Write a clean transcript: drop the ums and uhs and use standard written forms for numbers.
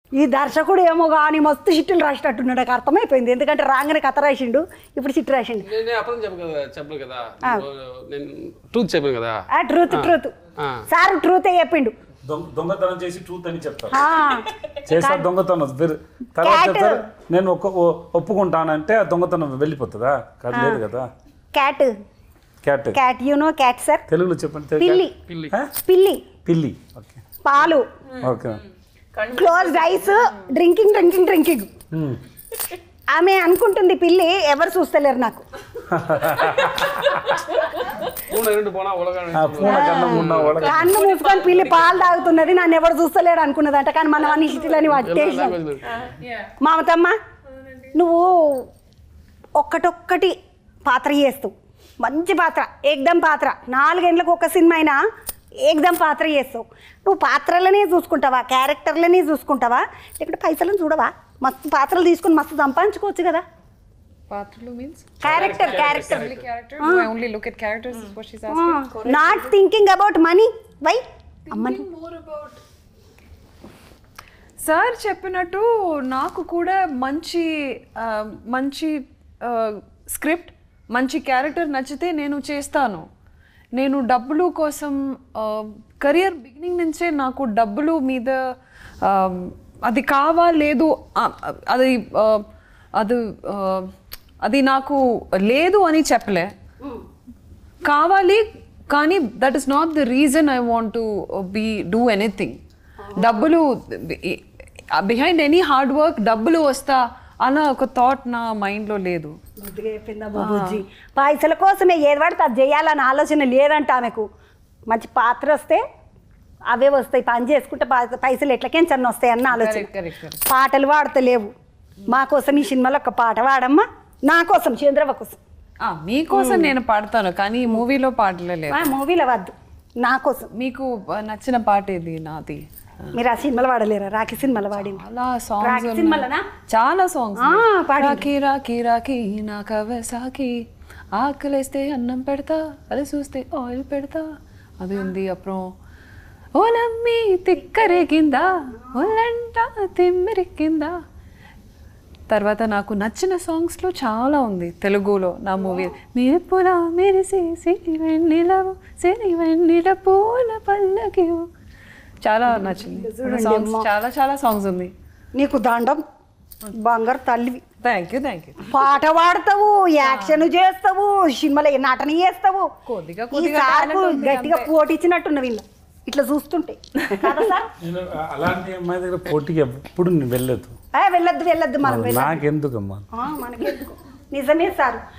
ఈ దర్శకుడు ఏమో కానీ మస్తు చిట్టులు రాసినట్టున్నాడు, నాకు అర్థమైపోయింది. ఎందుకంటే రాగానే కథ రాసిండు, ఇప్పుడు చిట్టు రాసిండు. చెప్పను కదా, నేను ట్రూత్ చెప్పాను కదా. ట్రూత్ సార్ ట్రూతే చెప్పిండు. దొంగతనం చేసి ట్రూత్ అని చెప్తాను, చేసా దొంగతనం తర్వాత చెప్తారు నేను ఒప్పుకుంటానంటే ఆ దొంగతనం వెళ్ళిపోతుందా? కాదు, లేదు కదా. Cat cat cat you know cat sir? తెలుగులో చెప్పండి. పిల్లి పిల్లి పిల్లి. ఓకే, పాలు. ఓకే. Closed eyes, drinking. ఆమె అనుకుంటుంది పిల్లి ఎవరు చూస్తలేరు నాకు. కన్ను మూసుకొని పిల్లి పాలు తాగుతున్నది, నన్ను ఎవరు చూస్తలేడు అనుకున్నదంట. కానీ మనం అన్ని సిటీలని పట్టేసాం. మామతమ్మ, నువ్వు ఒక్కటొక్కటి పాత్ర చేస్తావు, మంచి పాత్ర, ఏకదం పాత్ర. 4 గంటలకు ఒక సినిమా అయినా ఏకదం పాత్ర చేస్తావు. నువ్వు పాత్రలనే చూసుకుంటావా, క్యారెక్టర్లనే చూసుకుంటావా, లేకుంటే పైసలను చూడవా? మస్తు పాత్రలు తీసుకుని మస్తు సంపాదించుకోవచ్చు కదా. పాత్రలు means character I only look at characters is what she's asking. Not thinking about money. Why? Money. More about sir చెప్పినట్టు నాకు కూడా మంచి స్క్రిప్ట్, మంచి క్యారెక్టర్ నచ్చితే నేను చేస్తాను. నేను డబ్బులు కోసం కెరియర్ బిగినింగ్ నుంచే నాకు డబ్బులు మీద అది కావాలేదు, అది అది అది నాకు లేదు అని చెప్పలే. కావాలి, కానీ that is not the reason I want to do anything. డబ్బులు బిహైండ్ ఎనీ హార్డ్ వర్క్ డబ్బులు వస్తా అలా ఒక థాట్ నా మైండ్లో లేదు. పైసల కోసమే ఏది పడితే అది చేయాలని ఆలోచన లేదంట ఆమెకు. మంచి పాత్ర వస్తే అవే వస్తాయి, పని చేసుకుంటే పైసలు ఎట్లకెంచన్న వస్తాయి అన్న ఆలోచన. పాటలు పాడతలేవు, మా కోసం ఈ సినిమాలో ఒక పాట పాడమ్మా, నా కోసం, చంద్రవ కోసం. మీకోసం నేను పాడతాను, కానీ మూవీలో పాడలేదు. మూవీలో వద్దు, నా కోసం. మీకు నచ్చిన పాట ఏది? నాది. మీరు ఆ సినిమాలో పాడలేరా? రాఖీ సినిమాలో పాడింది. చాలా సాంగ్స్. రాఖీ రాఖీ రాఖీ నా కవసాకి, ఆకలేస్తే అన్నం పెడతా, అది చూస్తే ఆయిల్ పెడతా, అది ఉంది. అప్పుడు ఓలమ్మి తిక్కరేగిందా, ఒళ్ళంట తిమ్మిరికిందా. తర్వాత నాకు నచ్చిన సాంగ్స్లో చాలా ఉంది తెలుగులో. నా మూవీ మెరుపులా మెరిసే సిరి వెన్నెల పూల పల్లకి, చాలా నచ్చింది. సాంగ్స్ చాలా సాంగ్స్ ఉంది. నీకు దండం, బంగారు తల్లివి. Thank you. పాట పాడతావు, యాక్షన్ చేస్తావు, సినిమాలో నటన చేస్తావు. గట్టిగా పోటీ ఇచ్చినట్టున్నావు వీళ్ళు ఇట్లా చూస్తుంటే. అలాంటి అమ్మాయి దగ్గర పోటీకి ఎప్పుడు వెళ్ళదు. వెళ్ళొద్దు మనం నాకెందుకమ్మా, మనకెందుకు. నిజమే సార్,